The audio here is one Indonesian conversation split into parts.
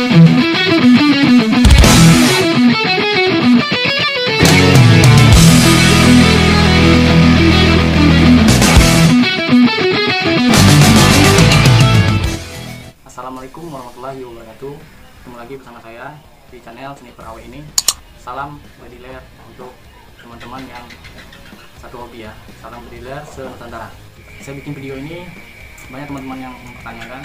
Assalamualaikum warahmatullahi wabarakatuh. Ketemu lagi bersama saya di channel Sniper AW ini. Salam bediler untuk teman-teman yang satu hobi ya. Salam bediler se-Nusantara. Saya bikin video ini, banyak teman-teman yang mempertanyakan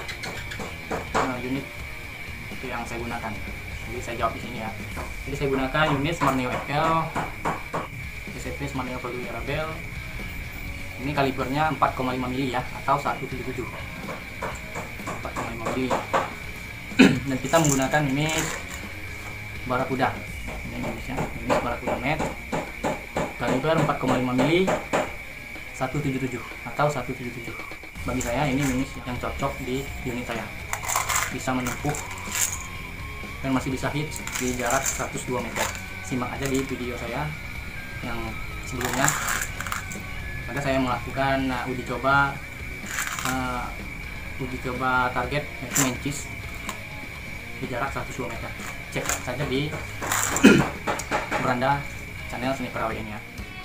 unit yang saya gunakan. Jadi saya jawab di sini ya. Jadi saya gunakan unit Smart Neo FL SCP Smart Neo Produk Arabel. Ini kalibernya 4,5 mili ya, atau 177. 4,5 mili. Dan kita menggunakan ini Barakuda. Ini Indonesia, ini Barakuda Net. Kaliber 4,5 mili 177 atau 177. Bagi saya ini minus yang cocok di unit saya. Bisa menempuh dan masih bisa hit di jarak 102 meter. Simak aja di video saya yang sebelumnya. Ada saya melakukan uji coba target yaitu mencis di jarak 102 meter. Cek saja di beranda channel Sniper AW ini ya.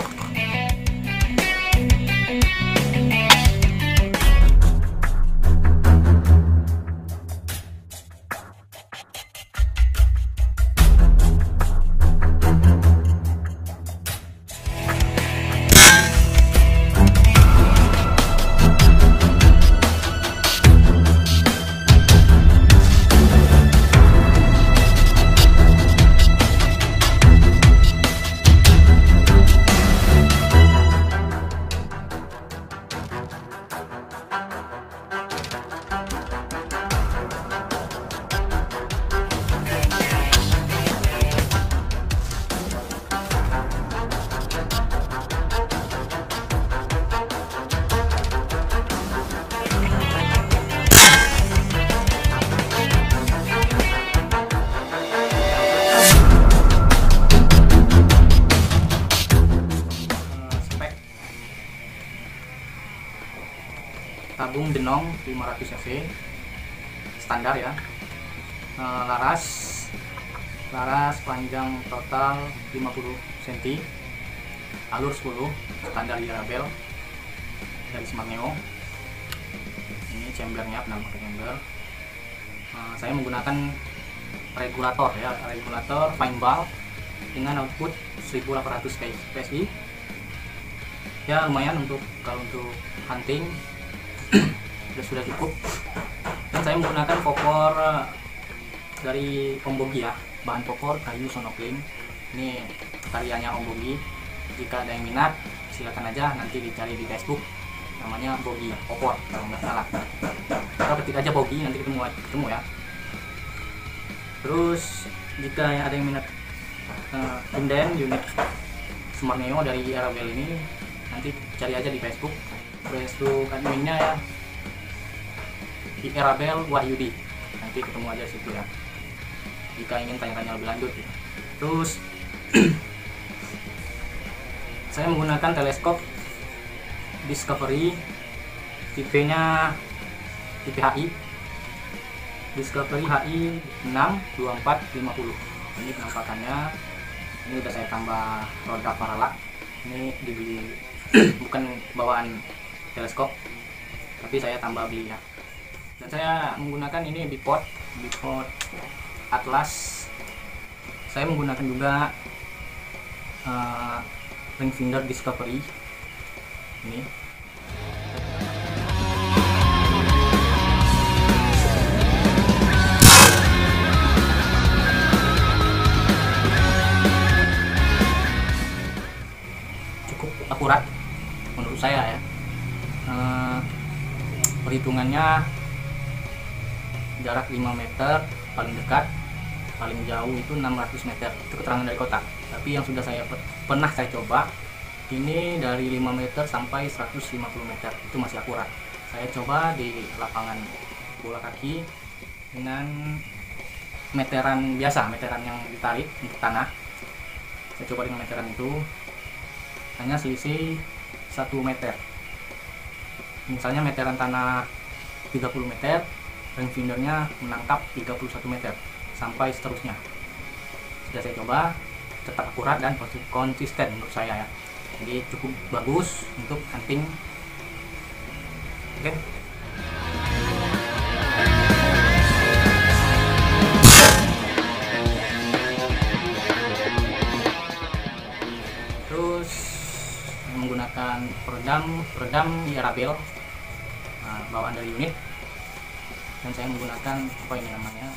Tabung Denong 500 cc standar ya. Laras panjang total 50 cm, alur 10 standar Arabel dari Smart Neo. Ini chambernya, penampakan chamber. Saya menggunakan regulator ya, regulator fine valve dengan output 1800 PSI. Ya lumayan kalau untuk hunting sudah cukup. Dan saya menggunakan popor dari Om Bogi ya, bahan popor kayu Sonoclean. Ini karyanya Om Bogi. Jika ada yang minat silakan aja, nanti dicari di Facebook, namanya Bogi popor kalau nggak salah. Kalau ketik aja Bogi nanti ketemu ya. Terus jika ada yang minat inden unit Smart Neo dari Arabel ini, nanti cari aja di Facebook adminnya ya, di Arabel Wahyudi, nanti ketemu aja situ ya jika ingin tanya-tanya lebih lanjut ya. Terus saya menggunakan teleskop Discovery, tipenya tipe HI Discovery HI 62450. Ini penampakannya. Ini udah saya tambah roda paralak. Ini dibeli bukan bawaan teleskop, tapi saya tambah beli ya. Dan saya menggunakan ini bipod Atlas. Saya menggunakan juga ring finder Discovery ini. Cukup akurat menurut saya ya. Perhitungannya jarak 5 meter paling dekat, paling jauh itu 600 meter. Itu keterangan dari kotak. Tapi yang sudah pernah saya coba ini dari 5 meter sampai 150 meter, itu masih akurat. Saya coba di lapangan bola kaki dengan meteran biasa, meteran yang ditarik untuk tanah. Saya coba dengan meteran itu hanya selisih 1 meter. Misalnya meteran tanah 30 meter, rangefindernya menangkap 31 meter sampai seterusnya. Sudah saya coba, tetap akurat dan konsisten menurut saya ya. Jadi cukup bagus untuk hunting. Oke. Terus menggunakan peredam Yarabel bawaan dari unit, dan saya menggunakan apa ini namanya,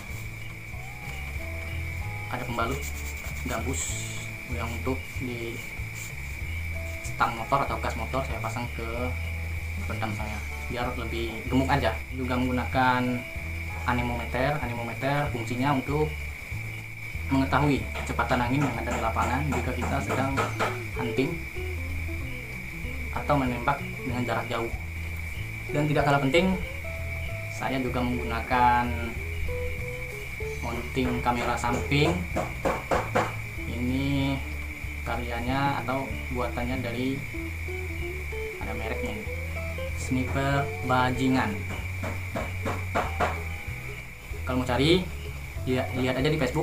ada pembalut gabus yang untuk di stang motor atau gas motor saya pasang ke peredam saya biar lebih gemuk aja. Juga menggunakan anemometer fungsinya untuk mengetahui kecepatan angin yang ada di lapangan jika kita sedang hunting atau menembak dengan jarak jauh. Dan tidak kalah penting, saya juga menggunakan mounting kamera samping. Ini karyanya atau buatannya dari, ada mereknya ini, Sniper Bajingan. Kalau mau cari, lihat aja di Facebook,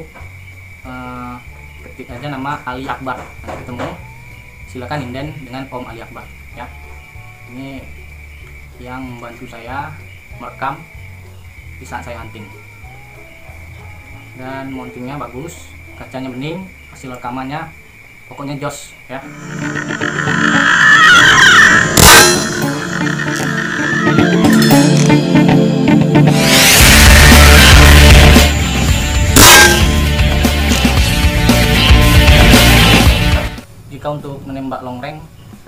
ketik aja nama Ali Akbar, nanti ketemu. Silakan inden dengan Om Ali Akbar ya. Ini yang membantu saya merekam di saat saya hunting. Dan mountingnya bagus, kacanya bening, hasil rekamannya pokoknya jos ya. Jika untuk menembak long range,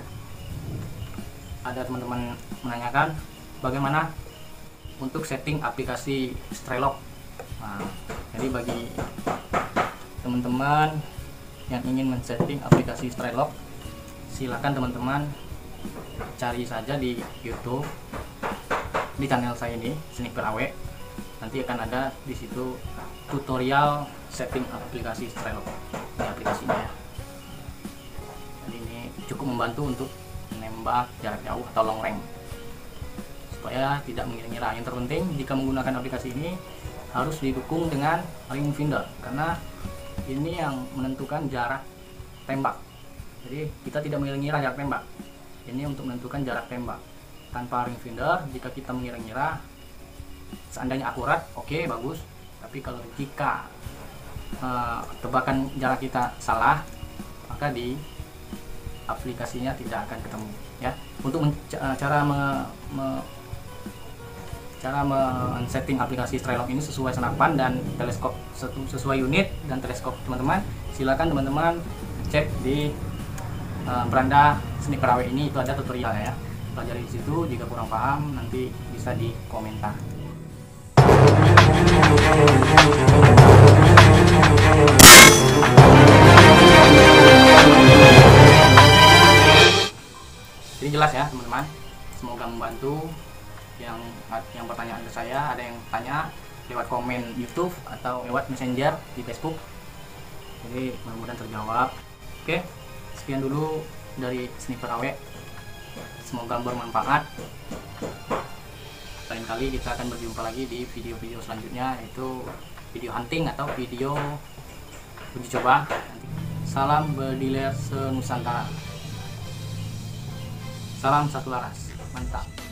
ada teman-teman menanyakan bagaimana untuk setting aplikasi Strelok. Nah, jadi bagi teman-teman yang ingin men-setting aplikasi Strelok, silakan teman-teman cari saja di YouTube, di channel saya ini Sniper AW. Nanti akan ada di situ tutorial setting aplikasi Strelok. Ini aplikasinya ya. Jadi ini cukup membantu untuk menembak jarak jauh atau long range supaya tidak mengira-ngira. Yang terpenting jika menggunakan aplikasi ini harus didukung dengan rangefinder, karena ini yang menentukan jarak tembak. Jadi kita tidak mengira-ngira jarak tembak, ini untuk menentukan jarak tembak. Tanpa rangefinder, jika kita mengira-ngira, seandainya akurat, oke, bagus. Tapi kalau jika tebakan jarak kita salah, maka di aplikasinya tidak akan ketemu ya. Untuk cara men-setting aplikasi Strelok ini sesuai senapan dan teleskop, sesuai unit dan teleskop teman-teman, silakan teman-teman cek di beranda Sniper AW ini, itu ada tutorial ya. Pelajari di situ, jika kurang paham nanti bisa di komentar. Jadi jelas ya teman-teman, semoga membantu. Yang pertanyaan ke saya, ada yang tanya lewat komen YouTube atau lewat Messenger di Facebook, jadi mudah-mudahan terjawab. Oke, sekian dulu dari Sniper AW, semoga bermanfaat. Lain kali kita akan berjumpa lagi di video-video selanjutnya, yaitu video hunting atau video uji coba. Salam berdiler senusantara, salam satu laras, mantap.